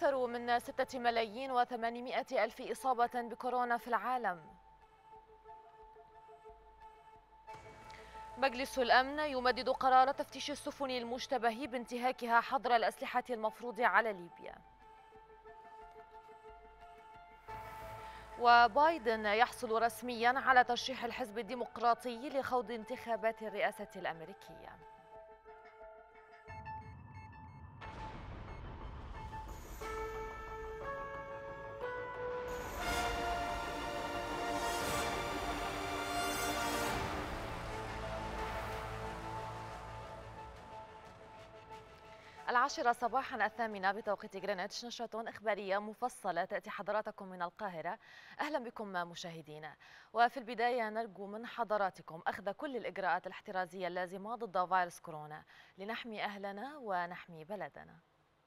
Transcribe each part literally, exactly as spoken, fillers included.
أكثر من ستة ملايين وثمانمائة ألف إصابة بكورونا في العالم. مجلس الأمن يمدد قرار تفتيش السفن المشتبه بانتهاكها حظر الأسلحة المفروض على ليبيا. وبايدن يحصل رسميا على ترشيح الحزب الديمقراطي لخوض انتخابات الرئاسة الأمريكية. العاشرة صباحا الثامنة بتوقيت غرينتش، نشرة إخبارية مفصلة تأتي حضراتكم من القاهرة. أهلا بكم مشاهدينا. وفي البداية نرجو من حضراتكم أخذ كل الإجراءات الاحترازية اللازمة ضد فيروس كورونا لنحمي أهلنا ونحمي بلدنا.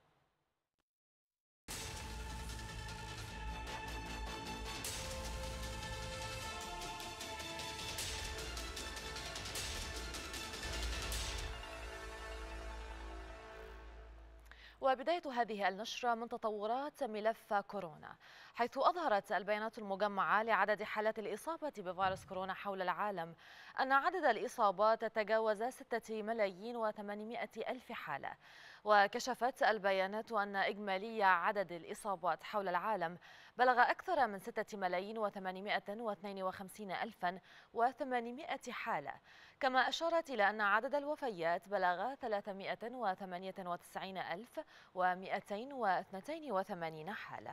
وبداية هذه النشرة من تطورات ملف كورونا، حيث أظهرت البيانات المجمعة لعدد حالات الإصابة بفيروس كورونا حول العالم أن عدد الإصابات تجاوز ستة ملايين وثمانمائة ألف حالة. وكشفت البيانات أن إجمالي عدد الإصابات حول العالم بلغ أكثر من ستة ملايين وثمانمائة واثنين وخمسين ألفا وثمانمائة حالة. كما أشارت إلى أن عدد الوفيات بلغ ثلاثمائة وثمانية وتسعين ألف ومئتين واثنين وثمانين حالة.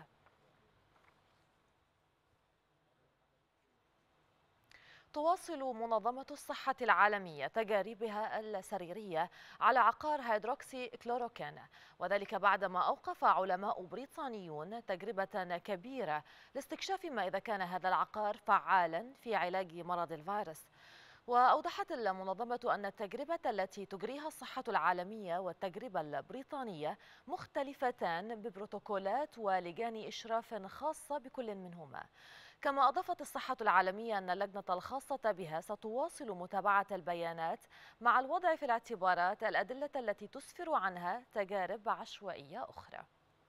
تواصل منظمة الصحة العالمية تجاربها السريرية على عقار هيدروكسي كلوروكين، وذلك بعدما أوقف علماء بريطانيون تجربة كبيرة لاستكشاف ما إذا كان هذا العقار فعالا في علاج مرض الفيروس. وأوضحت المنظمة أن التجربة التي تجريها الصحة العالمية والتجربة البريطانية مختلفتان ببروتوكولات ولجان إشراف خاصة بكل منهما. كما أضافت الصحة العالمية أن اللجنة الخاصة بها ستواصل متابعة البيانات مع الوضع في الاعتبارات الأدلة التي تسفر عنها تجارب عشوائية أخرى.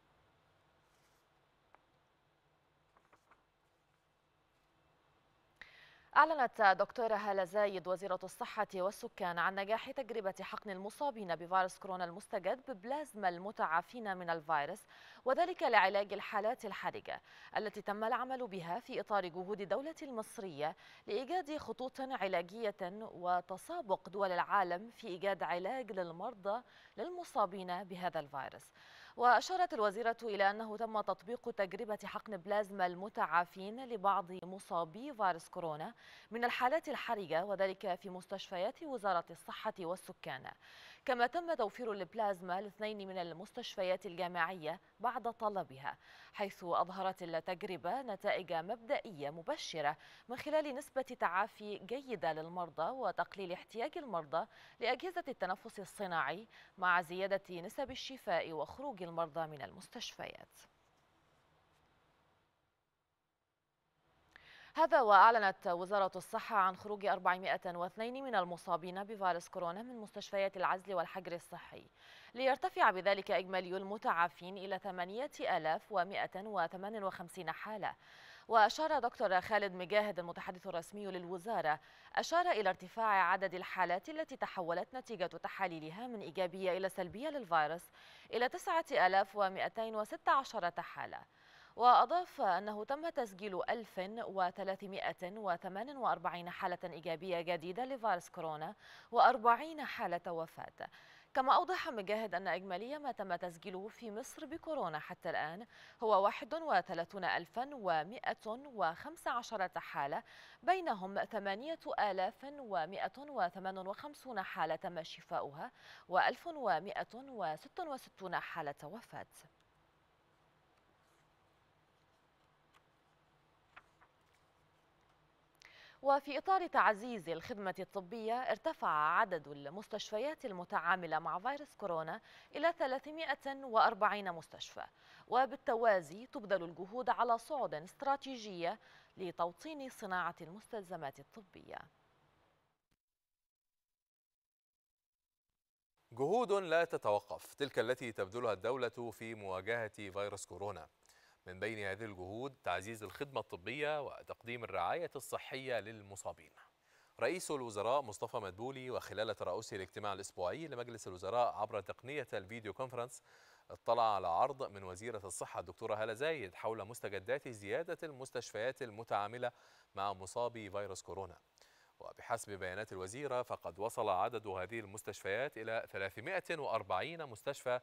أعلنت دكتورة هالة زايد وزيرة الصحة والسكان عن نجاح تجربة حقن المصابين بفيروس كورونا المستجد ببلازما المتعافين من الفيروس، وذلك لعلاج الحالات الحرجة التي تم العمل بها في إطار جهود الدولة المصرية لإيجاد خطوط علاجية وتسابق دول العالم في إيجاد علاج للمرضى للمصابين بهذا الفيروس. وأشارت الوزيرة إلى أنه تم تطبيق تجربة حقن بلازما المتعافين لبعض مصابي فيروس كورونا من الحالات الحرجة، وذلك في مستشفيات وزارة الصحة والسكان. كما تم توفير البلازما لاثنين من المستشفيات الجامعية بعد طلبها، حيث أظهرت التجربة نتائج مبدئية مبشرة من خلال نسبة تعافي جيدة للمرضى وتقليل احتياج المرضى لأجهزة التنفس الصناعي مع زيادة نسب الشفاء وخروج المرضى من المستشفيات. هذا وأعلنت وزارة الصحة عن خروج أربعمائة واثنين من المصابين بفيروس كورونا من مستشفيات العزل والحجر الصحي، ليرتفع بذلك إجمالي المتعافين إلى ثمانية آلاف ومئة وثمانية وخمسين حالة. وأشار دكتور خالد مجاهد المتحدث الرسمي للوزارة أشار إلى ارتفاع عدد الحالات التي تحولت نتيجة تحاليلها من إيجابية إلى سلبية للفيروس إلى تسعة آلاف ومئتين وستة عشر حالة. وأضاف أنه تم تسجيل ألف وثلاثمائة وثمانية وأربعين حالة إيجابية جديدة لفيروس كورونا وأربعين حالة وفاة. كما أوضح مجاهد أن إجمالي ما تم تسجيله في مصر بكورونا حتى الآن هو واحد وثلاثين ألفا ومئة وخمسة عشر حالة، بينهم ثمانية آلاف ومئة وثمانية وخمسين حالة تم شفاؤها وألف ومئة وستة وستين حالة وفاة. وفي إطار تعزيز الخدمة الطبية، ارتفع عدد المستشفيات المتعاملة مع فيروس كورونا إلى ثلاثمائة وأربعين مستشفى، وبالتوازي تبذل الجهود على صعد استراتيجية لتوطين صناعة المستلزمات الطبية. جهود لا تتوقف تلك التي تبذلها الدولة في مواجهة فيروس كورونا. من بين هذه الجهود تعزيز الخدمة الطبية وتقديم الرعاية الصحية للمصابين. رئيس الوزراء مصطفى مدبولي وخلال ترأسه الاجتماع الأسبوعي لمجلس الوزراء عبر تقنية الفيديو كونفرنس اطلع على عرض من وزيرة الصحة الدكتورة هالة زايد حول مستجدات زيادة المستشفيات المتعاملة مع مصابي فيروس كورونا. وبحسب بيانات الوزيرة فقد وصل عدد هذه المستشفيات إلى ثلاثمائة وأربعين مستشفى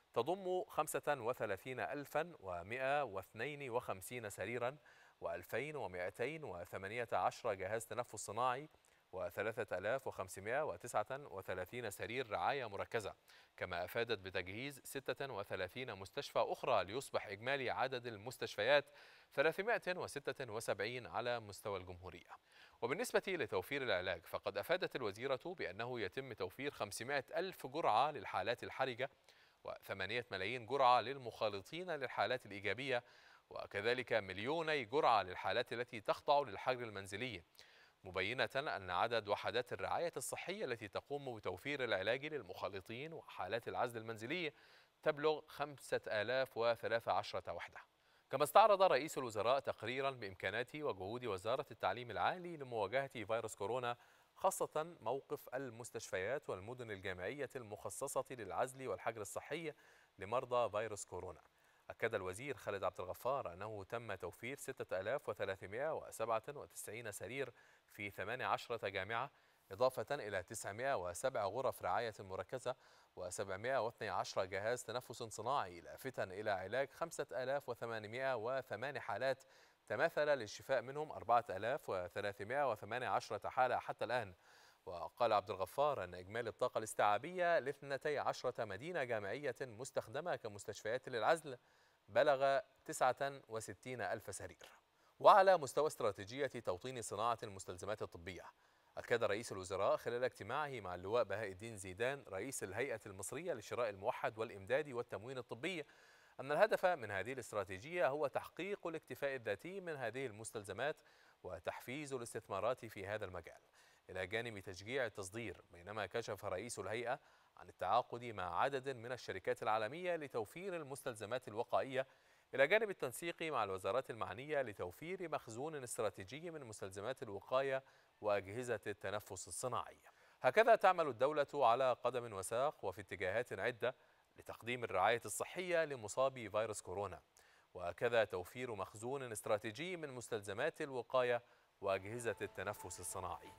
تضم خمسة وثلاثين ألفا ومائة واثنين وخمسين سريرا وألفين ومائتين وثمانية عشر جهاز تنفس صناعي وثلاثة آلاف وخمسمائة وتسعة وثلاثين سرير رعاية مركزة. كما أفادت بتجهيز ستة وثلاثين مستشفى أخرى ليصبح إجمالي عدد المستشفيات ثلاثمائة وستة وسبعين على مستوى الجمهورية. وبالنسبة لتوفير العلاج فقد أفادت الوزيرة بأنه يتم توفير خمسمائة ألف جرعة للحالات الحرجة وثمانية ملايين جرعة للمخالطين للحالات الإيجابية وكذلك مليوني جرعة للحالات التي تخضع للحجر المنزلي، مبينة أن عدد وحدات الرعاية الصحية التي تقوم بتوفير العلاج للمخالطين وحالات العزل المنزلي تبلغ خمسة آلاف وثلاث عشرة وحدة. كما استعرض رئيس الوزراء تقريرا بإمكانات وجهود وزارة التعليم العالي لمواجهة فيروس كورونا، خاصة موقف المستشفيات والمدن الجامعية المخصصة للعزل والحجر الصحي لمرضى فيروس كورونا. أكد الوزير خالد عبد الغفار أنه تم توفير ستة آلاف وثلاثمائة وسبعة وتسعين سرير في ثمان عشرة جامعة، إضافة إلى تسعمائة وسبع غرف رعاية مركزة وسبعمائة واثني عشر جهاز تنفس صناعي، لافتا إلى علاج خمسة آلاف وثمانمائة وثمانية حالات تماثل للشفاء منهم أربعة آلاف وثلاثمائة وثمانية عشر حالة حتى الآن. وقال عبد الغفار أن إجمالي الطاقة الاستيعابية لاثنتي عشرة مدينة جامعية مستخدمة كمستشفيات للعزل بلغ تسعة وستين ألف سرير. وعلى مستوى استراتيجية توطين صناعة المستلزمات الطبية، أكد رئيس الوزراء خلال اجتماعه مع اللواء بهاء الدين زيدان رئيس الهيئة المصرية للشراء الموحد والإمداد والتموين الطبي أن الهدف من هذه الاستراتيجية هو تحقيق الاكتفاء الذاتي من هذه المستلزمات وتحفيز الاستثمارات في هذا المجال، إلى جانب تشجيع التصدير. بينما كشف رئيس الهيئة عن التعاقد مع عدد من الشركات العالمية لتوفير المستلزمات الوقائية، إلى جانب التنسيق مع الوزارات المعنية لتوفير مخزون استراتيجي من مستلزمات الوقاية وأجهزة التنفس الصناعي. هكذا تعمل الدولة على قدم وساق وفي اتجاهات عدة لتقديم الرعاية الصحية لمصابي فيروس كورونا، وكذا توفير مخزون استراتيجي من مستلزمات الوقاية وأجهزة التنفس الصناعي.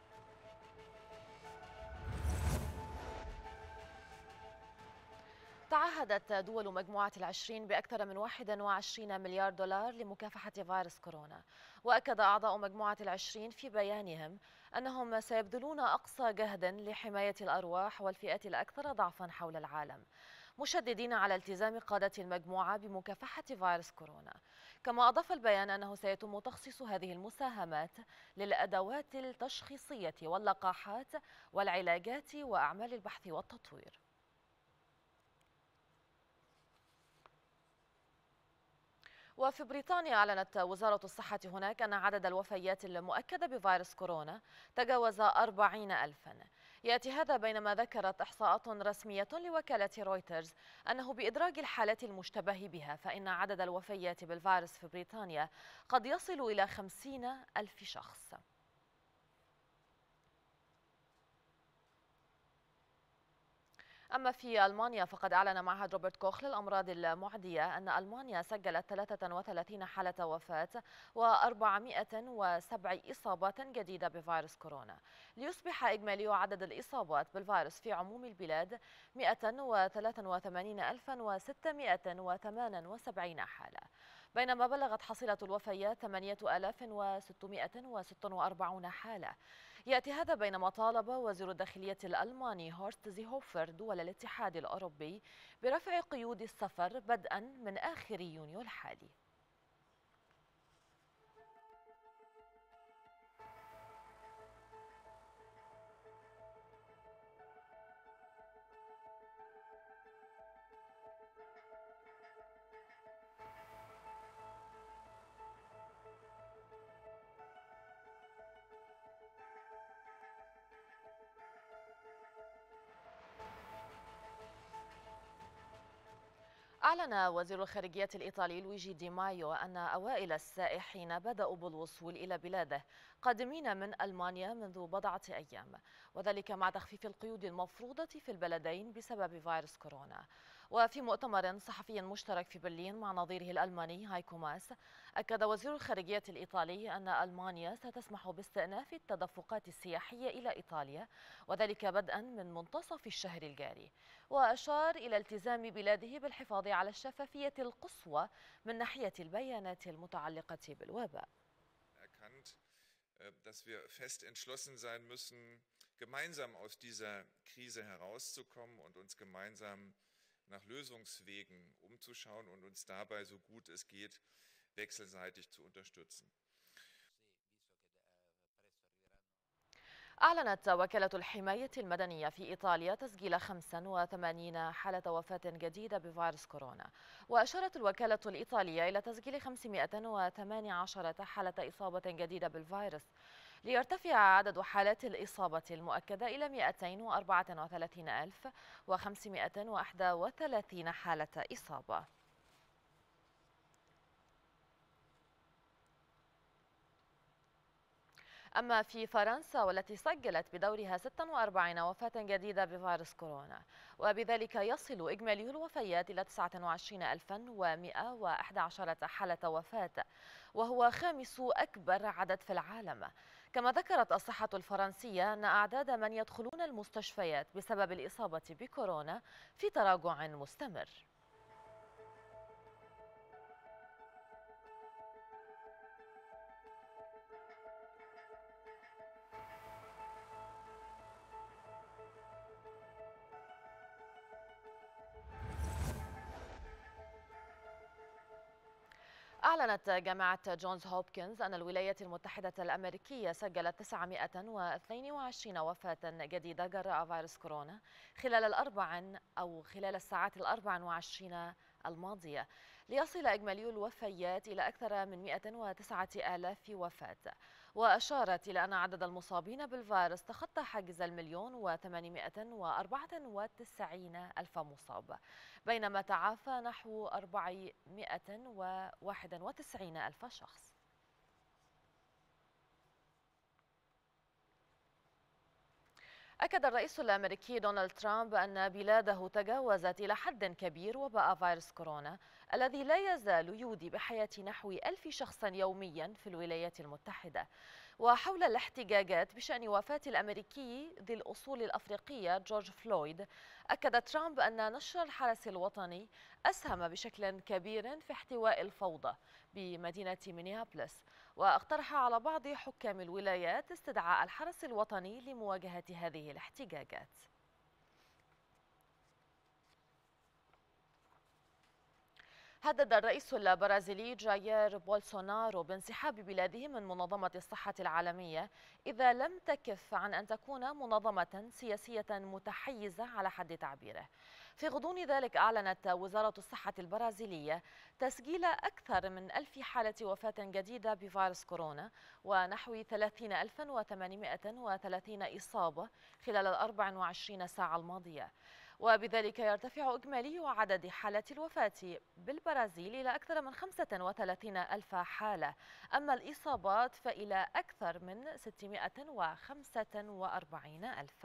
تعهدت دول مجموعة العشرين بأكثر من واحد وعشرين مليار دولار لمكافحة فيروس كورونا. وأكد أعضاء مجموعة العشرين في بيانهم أنهم سيبذلون أقصى جهد لحماية الأرواح والفئات الأكثر ضعفا حول العالم، مشددين على التزام قادة المجموعة بمكافحة فيروس كورونا. كما أضاف البيان أنه سيتم تخصيص هذه المساهمات للأدوات التشخيصية واللقاحات والعلاجات وأعمال البحث والتطوير. وفي بريطانيا أعلنت وزارة الصحة هناك أن عدد الوفيات المؤكدة بفيروس كورونا تجاوز أربعين ألفا. يأتي هذا بينما ذكرت إحصاءات رسمية لوكالة رويترز أنه بإدراج الحالات المشتبه بها فإن عدد الوفيات بالفيروس في بريطانيا قد يصل إلى خمسين ألف شخص. أما في ألمانيا فقد أعلن معهد روبرت كوخ للأمراض المعدية أن ألمانيا سجلت ثلاثة وثلاثين حالة وفاة وأربعمائة وسبع إصابات جديدة بفيروس كورونا، ليصبح إجمالي عدد الإصابات بالفيروس في عموم البلاد مائة وثلاثة وثمانين ألفا وستمائة وثمانية وسبعين حالة، بينما بلغت حصيلة الوفيات ثمانية آلاف وستمائة وستة وأربعين حالة. يأتي هذا بينما طالب وزير الداخلية الألماني هورست زيهوفر دول الاتحاد الأوروبي برفع قيود السفر بدءا من آخر يونيو الحالي. أعلن وزير الخارجية الإيطالي لويجي دي مايو أن أوائل السائحين بدأوا بالوصول إلى بلاده قادمين من ألمانيا منذ بضعة أيام، وذلك مع تخفيف القيود المفروضة في البلدين بسبب فيروس كورونا. وفي مؤتمر صحفي مشترك في برلين مع نظيره الألماني هايكو ماس، أكد وزير الخارجية الإيطالي أن ألمانيا ستسمح باستئناف التدفقات السياحية إلى إيطاليا، وذلك بدءا من منتصف الشهر الجاري. وأشار إلى التزام بلاده بالحفاظ على الشفافية القصوى من ناحية البيانات المتعلقة بالوباء. erkannt, dass wir fest entschlossen sein müssen, gemeinsam aus dieser Krise herauszukommen und uns gemeinsam nach Lösungswegen umzuschauen und uns dabei, so gut es geht, wechselseitig zu unterstützen. أعلنت وكالة الحماية المدنية في إيطاليا تسجيل خمسة وثمانين حالة وفاة جديدة بفيروس كورونا، وأشارت الوكالة الإيطالية إلى تسجيل خمسمائة وثمانية عشر حالة إصابة جديدة بالفيروس، ليرتفع عدد حالات الإصابة المؤكدة إلى مئتين وأربعة وثلاثين ألف وخمسمائة وواحد وثلاثين حالة إصابة. أما في فرنسا والتي سجلت بدورها ستة وأربعين وفاة جديدة بفيروس كورونا، وبذلك يصل إجمالي الوفيات إلى تسعة وعشرين ألفا ومئة وأحد عشر حالة وفاة، وهو خامس أكبر عدد في العالم. كما ذكرت الصحة الفرنسية أن أعداد من يدخلون المستشفيات بسبب الإصابة بكورونا في تراجع مستمر. أعلنت جامعة جونز هوبكنز أن الولايات المتحدة الأمريكية سجلت تسعمائة واثنين وعشرين وفاة جديدة جراء فيروس كورونا خلال الأربع أو خلال الساعات الأربع وعشرين الماضية، ليصل إجمالي الوفيات إلى أكثر من مئة وتسعة آلاف وفاة. وأشارت إلى أن عدد المصابين بالفيروس تخطى حاجز المليون وثمانمائة وأربعة وتسعين ألف مصاب، بينما تعافى نحو أربعمائة وواحد وتسعين ألف شخص. أكد الرئيس الأمريكي دونالد ترامب أن بلاده تجاوزت إلى حد كبير وباء فيروس كورونا الذي لا يزال يودي بحياة نحو ألف شخص يوميا في الولايات المتحدة. وحول الاحتجاجات بشأن وفاة الأمريكي ذي الأصول الأفريقية جورج فلويد، أكد ترامب أن نشر الحرس الوطني أسهم بشكل كبير في احتواء الفوضى بمدينة مينيابوليس، واقترح على بعض حكام الولايات استدعاء الحرس الوطني لمواجهة هذه الاحتجاجات. هدد الرئيس البرازيلي جاير بولسونارو بانسحاب بلاده من منظمة الصحة العالمية إذا لم تكف عن أن تكون منظمة سياسية متحيزة على حد تعبيره. في غضون ذلك أعلنت وزارة الصحة البرازيلية تسجيل أكثر من ألف حالة وفاة جديدة بفيروس كورونا ونحو ثلاثين ألفا وثمانمائة وثلاثين إصابة خلال الأربع وعشرين ساعة الماضية، وبذلك يرتفع إجمالي عدد حالات الوفاة بالبرازيل إلى أكثر من خمسة وثلاثين ألف حالة، أما الإصابات فإلى أكثر من ستمائة وخمسة وأربعين ألف.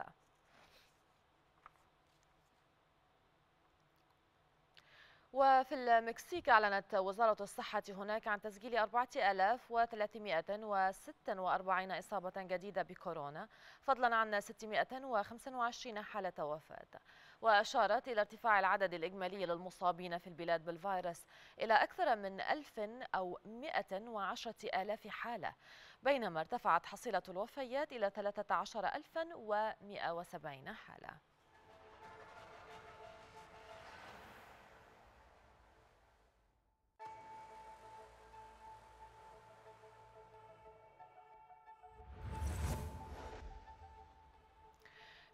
وفي المكسيك أعلنت وزارة الصحة هناك عن تسجيل أربعة آلاف وثلاثمائة وستة وأربعين إصابة جديدة بكورونا، فضلا عن ستمائة وخمسة وعشرين حالة وفاة. وأشارت إلى ارتفاع العدد الإجمالي للمصابين في البلاد بالفيروس إلى أكثر من ألف أو مئة وعشرة آلاف حالة، بينما ارتفعت حصيلة الوفيات إلى ثلاثة عشر ألفا ومئة وسبعين حالة.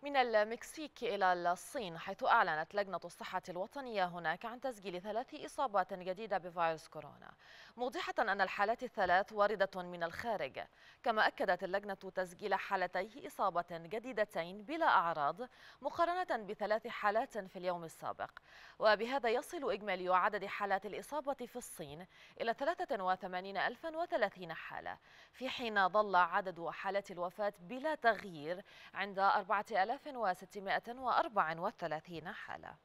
من المكسيك إلى الصين، حيث أعلنت لجنة الصحة الوطنية هناك عن تسجيل ثلاث إصابات جديدة بفيروس كورونا، موضحة أن الحالات الثلاث واردة من الخارج. كما أكدت اللجنة تسجيل حالتي إصابة جديدتين بلا أعراض مقارنة بثلاث حالات في اليوم السابق، وبهذا يصل إجمالي عدد حالات الإصابة في الصين إلى ثلاثة وثمانين ألفا وثلاثين حالة، في حين ظل عدد حالات الوفاة بلا تغيير عند أربعة آلاف وستمائة وأربعة وثلاثين حالة.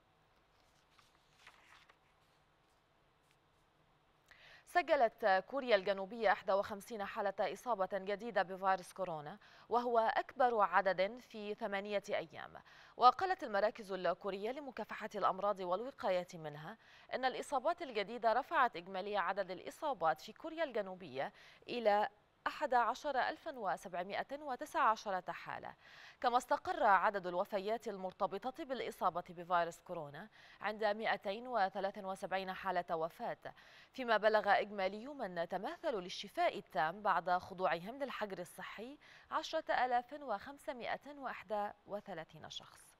سجلت كوريا الجنوبية إحدى وخمسين حالة إصابة جديدة بفيروس كورونا، وهو أكبر عدد في ثمانية أيام. وقالت المراكز الكورية لمكافحة الأمراض والوقاية منها أن الإصابات الجديدة رفعت إجمالي عدد الإصابات في كوريا الجنوبية إلى أحد عشر ألفا وسبعمائة وتسعة عشر حالة. كما استقر عدد الوفيات المرتبطة بالإصابة بفيروس كورونا عند مئتين وثلاثة وسبعين حالة وفاة، فيما بلغ إجمالي من تماثلوا للشفاء التام بعد خضوعهم للحجر الصحي عشرة آلاف وخمسمائة وواحد وثلاثين شخص.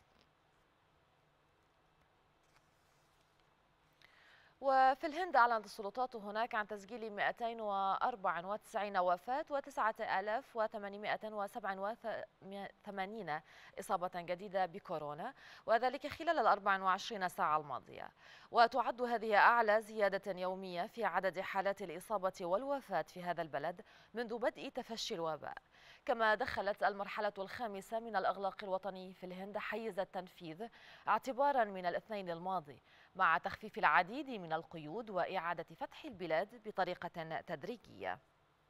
وفي الهند أعلنت السلطات هناك عن تسجيل مئتين وأربعة وتسعين وفاة وتسعة آلاف وثمانمائة وسبعة وثمانين إصابة جديدة بكورونا، وذلك خلال الأربع وعشرين ساعة الماضية. وتعد هذه أعلى زيادة يومية في عدد حالات الإصابة والوفاة في هذا البلد منذ بدء تفشي الوباء. كما دخلت المرحلة الخامسة من الإغلاق الوطني في الهند حيز التنفيذ اعتبارا من الاثنين الماضي، مع تخفيف العديد من القيود وإعادة فتح البلاد بطريقة تدريجية.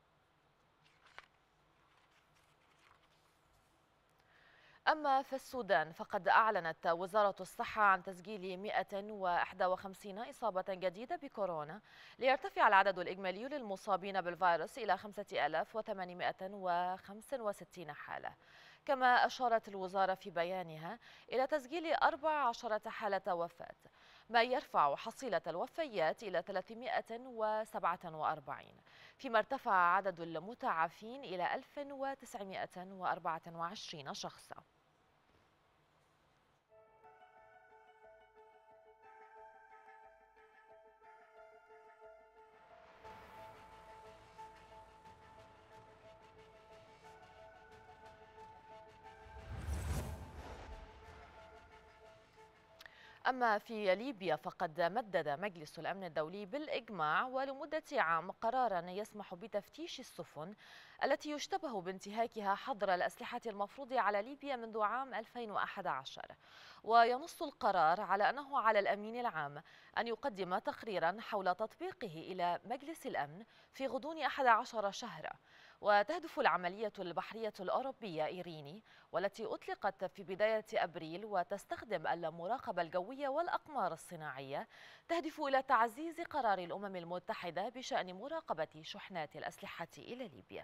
أما في السودان فقد أعلنت وزارة الصحة عن تسجيل مئة وواحد وخمسين إصابة جديدة بكورونا، ليرتفع العدد الإجمالي للمصابين بالفيروس إلى خمسة آلاف وثمانمائة وخمسة وستين حالة. كما أشارت الوزارة في بيانها إلى تسجيل أربع عشرة حالة وفاة، ما يرفع حصيلة الوفيات إلى ثلاثمائة وسبعة وأربعين، فيما ارتفع عدد المتعافين إلى ألف وتسعمائة وأربعة وعشرين شخصا. أما في ليبيا فقد مدد مجلس الأمن الدولي بالإجماع ولمدة عام قرارا يسمح بتفتيش السفن التي يشتبه بانتهاكها حظر الأسلحة المفروض على ليبيا منذ عام ألفين وأحد عشر. وينص القرار على أنه على الأمين العام أن يقدم تقريرا حول تطبيقه إلى مجلس الأمن في غضون أحد عشر شهرا. وتهدف العملية البحرية الأوروبية إيريني، والتي أطلقت في بداية أبريل وتستخدم المراقبة الجوية والأقمار الصناعية، تهدف إلى تعزيز قرار الأمم المتحدة بشأن مراقبة شحنات الأسلحة إلى ليبيا.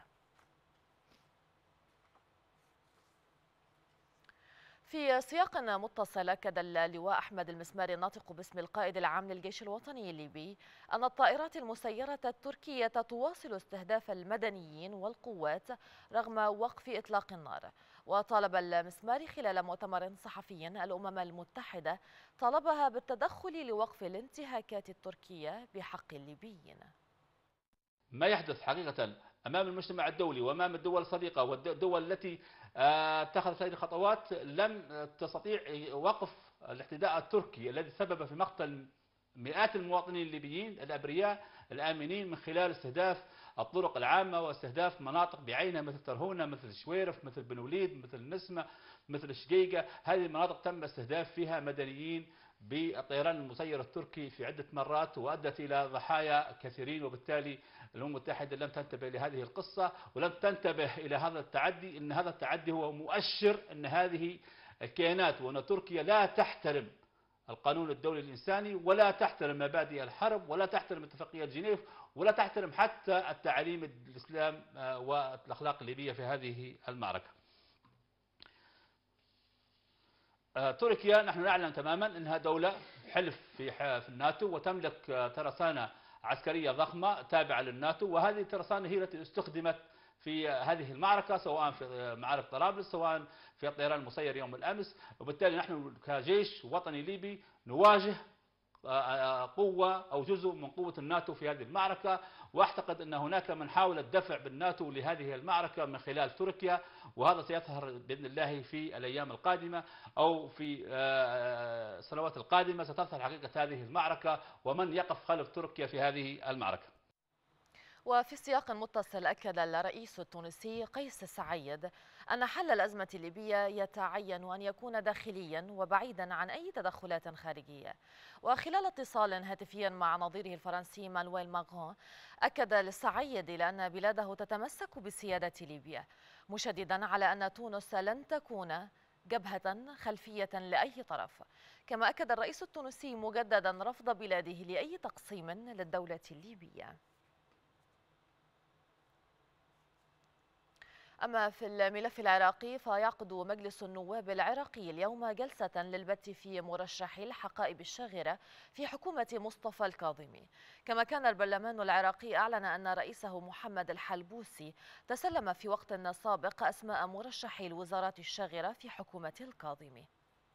في سياق متصل، أكد اللواء أحمد المسماري الناطق باسم القائد العام للجيش الوطني الليبي أن الطائرات المسيرة التركية تواصل استهداف المدنيين والقوات رغم وقف إطلاق النار. وطالب المسماري خلال مؤتمر صحفي الأمم المتحدة طلبها بالتدخل لوقف الانتهاكات التركية بحق الليبيين. ما يحدث حقيقة أمام المجتمع الدولي وأمام الدول الصديقة والدول التي اتخذت هذه الخطوات لم تستطيع وقف الاعتداء التركي الذي سبب في مقتل مئات المواطنين الليبيين الأبرياء الآمنين من خلال استهداف الطرق العامة واستهداف مناطق بعينها مثل ترهونة، مثل شويرف، مثل بن وليد، مثل نسمة، مثل الشقيقة. هذه المناطق تم استهداف فيها مدنيين بالطيران المسير التركي في عدة مرات، وأدت إلى ضحايا كثيرين. وبالتالي الأمم المتحدة لم تنتبه لهذه القصة ولم تنتبه إلى هذا التعدي، إن هذا التعدي هو مؤشر أن هذه الكيانات وأن تركيا لا تحترم القانون الدولي الإنساني ولا تحترم مبادئ الحرب ولا تحترم اتفاقية جنيف ولا تحترم حتى التعاليم الإسلام والأخلاق الليبية في هذه المعركة. تركيا نحن نعلم تماما أنها دولة حلف في في الناتو وتملك ترسانة عسكرية ضخمة تابعة للناتو، وهذه الترسانة هي التي استخدمت في هذه المعركة، سواء في معارك طرابلس سواء في الطيران المسير يوم الأمس. وبالتالي نحن كجيش وطني ليبي نواجه قوة أو جزء من قوة الناتو في هذه المعركة، وأعتقد أن هناك من حاول الدفع بالناتو لهذه المعركة من خلال تركيا، وهذا سيظهر بإذن الله في الأيام القادمة أو في السنوات القادمة، ستظهر حقيقة هذه المعركة ومن يقف خلف تركيا في هذه المعركة. وفي سياق متصل، أكد الرئيس التونسي قيس سعيد أن حل الأزمة الليبية يتعين أن يكون داخليا وبعيدا عن أي تدخلات خارجية. وخلال اتصال هاتفي مع نظيره الفرنسي مانويل ماغرون، أكد السعيد إلى أن بلاده تتمسك بسيادة ليبيا، مشددا على أن تونس لن تكون جبهة خلفية لأي طرف. كما أكد الرئيس التونسي مجددا رفض بلاده لأي تقسيم للدولة الليبية. أما في الملف العراقي، فيعقد مجلس النواب العراقي اليوم جلسة للبت في مرشحي الحقائب الشاغرة في حكومة مصطفى الكاظمي. كما كان البرلمان العراقي أعلن أن رئيسه محمد الحلبوسي تسلم في وقت سابق أسماء مرشحي الوزارات الشاغرة في حكومة الكاظمي.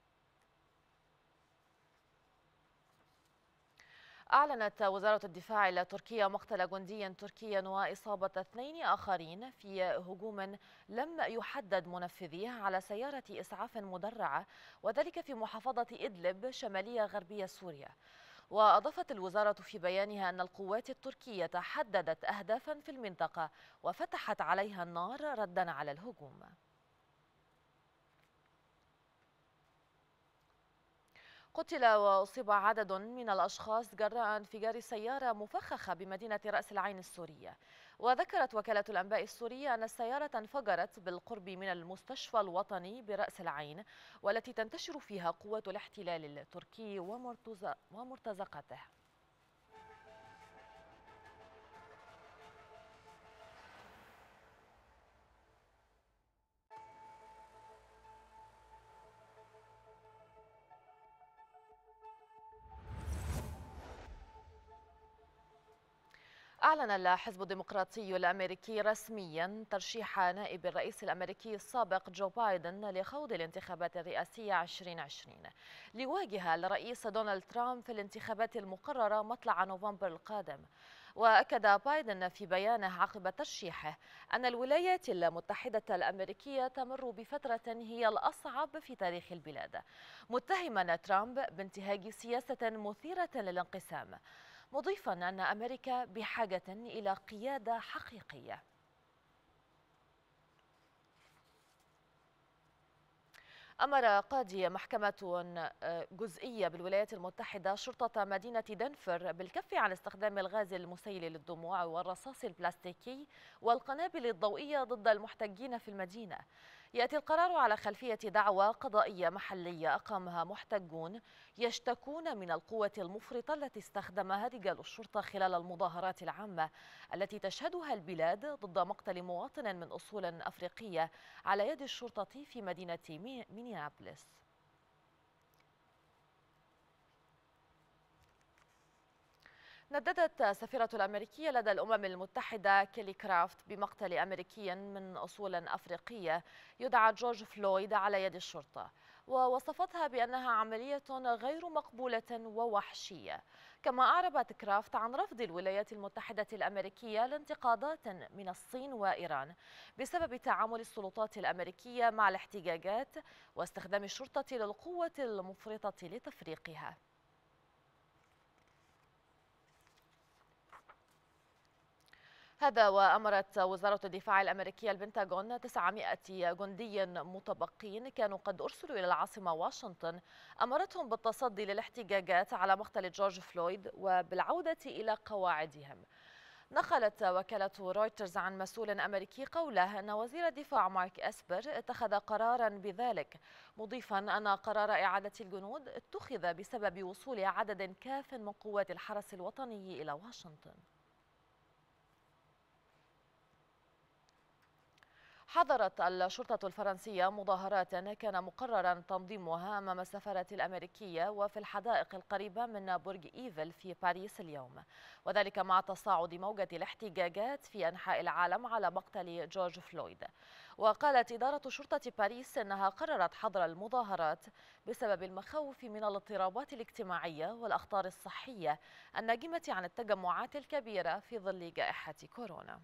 أعلنت وزارة الدفاع التركية مقتل جندي تركي وإصابة اثنين آخرين في هجوم لم يحدد منفذيه على سيارة إسعاف مدرعة، وذلك في محافظة إدلب شمالية غربية سوريا. وأضافت الوزارة في بيانها أن القوات التركية حددت أهدافا في المنطقة وفتحت عليها النار ردا على الهجوم. قتل وأصيب عدد من الأشخاص جراء انفجار سيارة مفخخة بمدينة رأس العين السورية. وذكرت وكالة الأنباء السورية أن السيارة انفجرت بالقرب من المستشفى الوطني برأس العين، والتي تنتشر فيها قوة الاحتلال التركي ومرتزقته. أعلن الحزب الديمقراطي الأمريكي رسميا ترشيح نائب الرئيس الأمريكي السابق جو بايدن لخوض الانتخابات الرئاسية ألفين وعشرين ليواجه الرئيس دونالد ترامب في الانتخابات المقررة مطلع نوفمبر القادم. وأكد بايدن في بيانه عقب ترشيحه أن الولايات المتحدة الأمريكية تمر بفترة هي الأصعب في تاريخ البلاد، متهما ترامب بانتهاج سياسة مثيرة للانقسام، مضيفا أن أمريكا بحاجة إلى قيادة حقيقية. أمر قاضي محكمة جزئية بالولايات المتحدة شرطة مدينة دنفر بالكف عن استخدام الغاز المسيل للدموع والرصاص البلاستيكي والقنابل الضوئية ضد المحتجين في المدينة. يأتي القرار على خلفية دعوى قضائية محلية أقامها محتجون يشتكون من القوة المفرطة التي استخدمها رجال الشرطة خلال المظاهرات العامة التي تشهدها البلاد ضد مقتل مواطن من أصول أفريقية على يد الشرطة في مدينة مينيابوليس. نددت السفيرة الأمريكية لدى الأمم المتحدة كيلي كرافت بمقتل أمريكي من أصول أفريقية يدعى جورج فلويد على يد الشرطة، ووصفتها بأنها عملية غير مقبولة ووحشية. كما أعربت كرافت عن رفض الولايات المتحدة الأمريكية لانتقادات من الصين وإيران بسبب تعامل السلطات الأمريكية مع الاحتجاجات واستخدام الشرطة للقوة المفرطة لتفريقها. هذا وأمرت وزارة الدفاع الأمريكية البنتاغون تسعمائة جندي متبقين كانوا قد أرسلوا إلى العاصمة واشنطن، أمرتهم بالتصدي للاحتجاجات على مقتل جورج فلويد وبالعودة إلى قواعدهم. نقلت وكالة رويترز عن مسؤول أمريكي قوله أن وزير الدفاع مارك أسبر اتخذ قرارا بذلك، مضيفا أن قرار إعادة الجنود اتخذ بسبب وصول عدد كاف من قوات الحرس الوطني إلى واشنطن. حظرت الشرطة الفرنسية مظاهرات كان مقررا تنظيمها أمام السفارة الأمريكية وفي الحدائق القريبة من برج إيفل في باريس اليوم، وذلك مع تصاعد موجة الاحتجاجات في أنحاء العالم على مقتل جورج فلويد. وقالت إدارة شرطة باريس إنها قررت حظر المظاهرات بسبب المخاوف من الاضطرابات الاجتماعية والأخطار الصحية الناجمة عن التجمعات الكبيرة في ظل جائحة كورونا.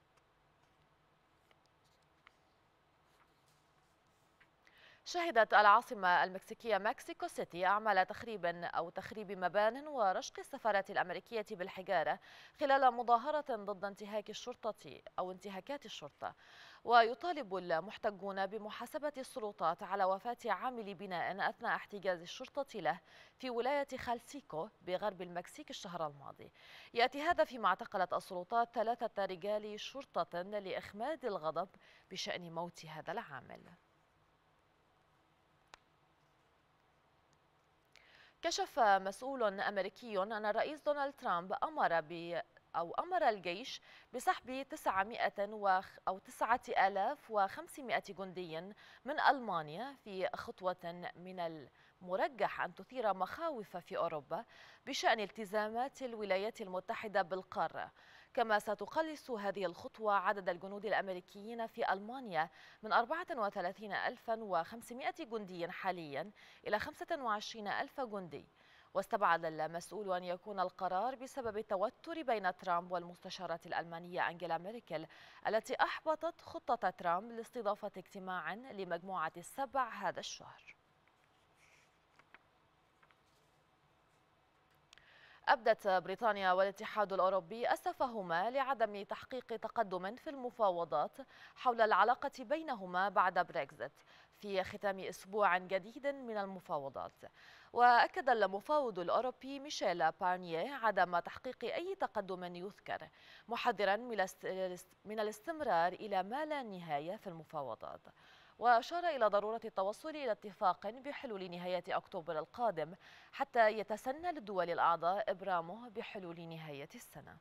شهدت العاصمة المكسيكية مكسيكو سيتي أعمال تخريب أو تخريب مبان ورشق السفارة الأمريكية بالحجارة خلال مظاهرة ضد انتهاك الشرطة أو انتهاكات الشرطة. ويطالب المحتجون بمحاسبة السلطات على وفاة عامل بناء أثناء احتجاز الشرطة له في ولاية خالسيكو بغرب المكسيك الشهر الماضي. يأتي هذا فيما اعتقلت السلطات ثلاثة رجال شرطة لإخماد الغضب بشأن موت هذا العامل. كشف مسؤول أمريكي أن الرئيس دونالد ترامب أمر ب أو أمر الجيش بسحب تسعمائة أو تسعة آلاف وخمسمائة جندي من ألمانيا في خطوة من المرجح أن تثير مخاوف في أوروبا بشأن التزامات الولايات المتحدة بالقارة. كما ستقلص هذه الخطوة عدد الجنود الأمريكيين في ألمانيا من أربعة وثلاثين ألفا وخمسمائة جندي حاليا إلى خمسة وعشرين ألف جندي. واستبعد المسؤول أن يكون القرار بسبب التوتر بين ترامب والمستشارة الألمانية أنجيلا ميركل التي أحبطت خطة ترامب لاستضافة اجتماع لمجموعة السبع هذا الشهر. أبدت بريطانيا والاتحاد الأوروبي أسفهما لعدم تحقيق تقدم في المفاوضات حول العلاقة بينهما بعد بريكزيت في ختام أسبوع جديد من المفاوضات. وأكد المفاوض الأوروبي ميشيل بارنييه عدم تحقيق أي تقدم يذكر، محذرا من الاستمرار إلى ما لا نهاية في المفاوضات. وأشار إلى ضرورة التوصل إلى اتفاق بحلول نهاية أكتوبر القادم حتى يتسنى للدول الأعضاء إبرامه بحلول نهاية السنة.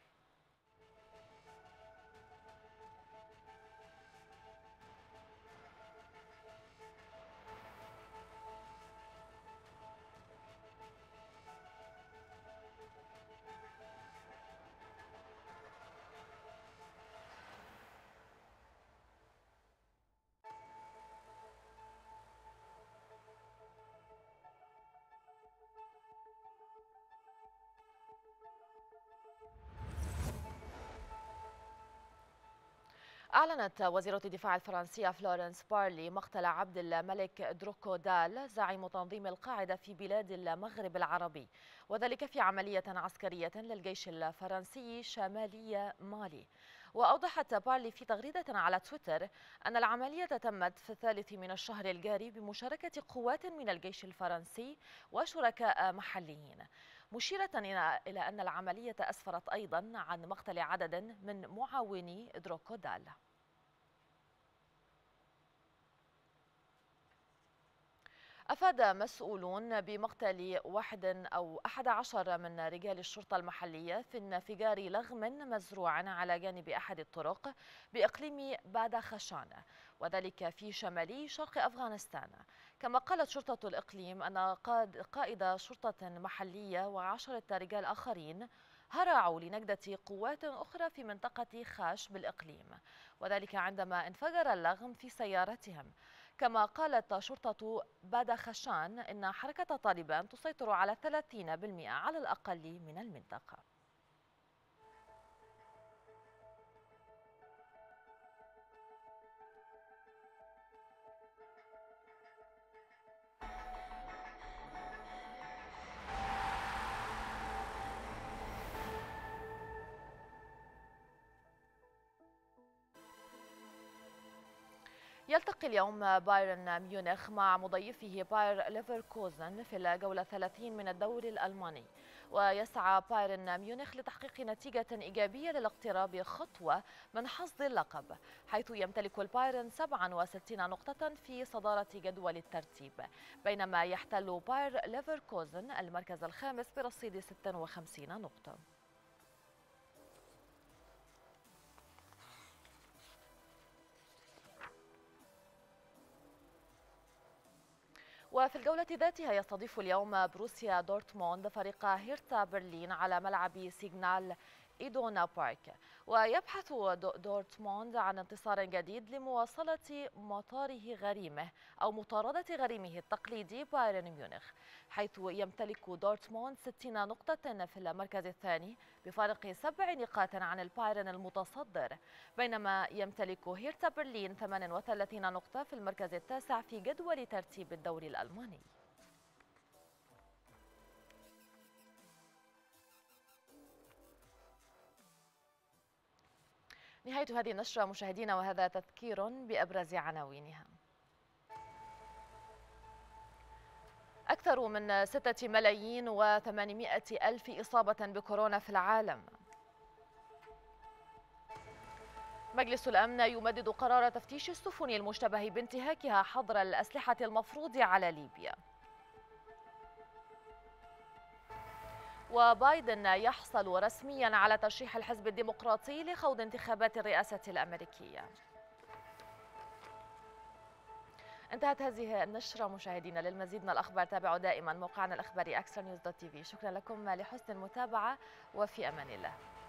أعلنت وزيرة الدفاع الفرنسية فلورنس بارلي مقتل عبد الملك دروكو دال زعيم تنظيم القاعدة في بلاد المغرب العربي، وذلك في عملية عسكرية للجيش الفرنسي شمالي مالي. وأوضحت بارلي في تغريدة على تويتر أن العملية تمت في الثالث من الشهر الجاري بمشاركة قوات من الجيش الفرنسي وشركاء محليين، مشيرة إلى أن العملية أسفرت أيضا عن مقتل عدد من معاوني دروكو دال. أفاد مسؤولون بمقتل واحد أو أحد عشر من رجال الشرطة المحلية في انفجار لغم مزروع على جانب أحد الطرق بإقليم بادخشان، وذلك في شمالي شرق أفغانستان. كما قالت شرطة الإقليم أن قائد شرطة محلية وعشرة رجال آخرين هرعوا لنجدة قوات أخرى في منطقة خاش بالإقليم، وذلك عندما انفجر اللغم في سيارتهم. كما قالت شرطة بادخشان إن حركة طالبان تسيطر على ثلاثين بالمئة على الأقل من المنطقة. يلتقي اليوم بايرن ميونخ مع مضيفه باير ليفركوزن في الجولة الثلاثين من الدوري الألماني، ويسعى بايرن ميونخ لتحقيق نتيجة إيجابية للاقتراب خطوة من حصد اللقب، حيث يمتلك البايرن سبعة وستين نقطة في صدارة جدول الترتيب، بينما يحتل باير ليفركوزن المركز الخامس برصيد ست وخمسين نقطة. وفي الجولة ذاتها يستضيف اليوم بروسيا دورتموند فريق هيرتا برلين على ملعب سيجنال إيدونا بارك. ويبحث دورتموند عن انتصار جديد لمواصلة مطاره غريمه أو مطاردة غريمه التقليدي بايرن ميونخ، حيث يمتلك دورتموند ستين نقطة في المركز الثاني بفارق سبع نقاط عن البايرن المتصدر، بينما يمتلك هيرتا برلين ثمانية وثلاثين نقطة في المركز التاسع في جدول ترتيب الدوري الألماني. نهاية هذه النشرة مشاهدينا، وهذا تذكير بأبرز عناوينها. أكثر من ستة ملايين وثمانمائة ألف إصابة بكورونا في العالم. مجلس الأمن يمدد قرار تفتيش السفن المشتبه بانتهاكها حظر الأسلحة المفروض على ليبيا. وبايدن يحصل رسميا على ترشيح الحزب الديمقراطي لخوض انتخابات الرئاسة الأمريكية. انتهت هذه النشرة مشاهدينا. للمزيد من الأخبار تابعوا دائما موقعنا الإخباري أكسترا نيوز دوت تي في. شكرا لكم لحسن المتابعة وفي أمان الله.